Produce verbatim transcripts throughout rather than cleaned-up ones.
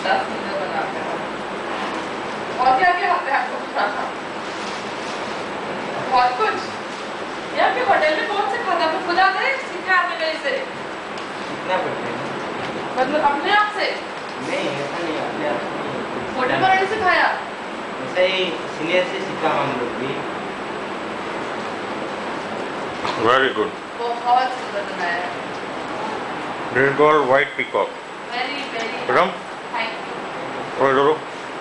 कितना सुंदर बनाते हैं। और क्या क्या आता है आपको बनाना? बहुत कुछ। यहाँ के होटल में कौन से खाना आपको खुद आता है? सीखा आपने कहीं से? सीखना पड़ता है। मतलब अपने आप से? नहीं, ऐसा नहीं, अपने आप से। होटल पर नहीं सिखाया? ऐसा ही सीनियर से सीखा हम लोग भी। Very good. बहुत सुंदर बनाया है। This is called white peacock. Very very. Madam, Thank you. और इधर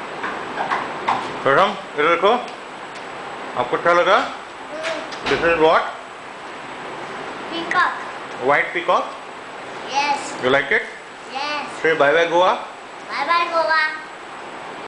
मैडम इधर देखो, आपको अच्छा लगा? This is what? Peacock. White peacock. Yes. You like it? Yes. Say bye bye Goa. Bye bye Goa.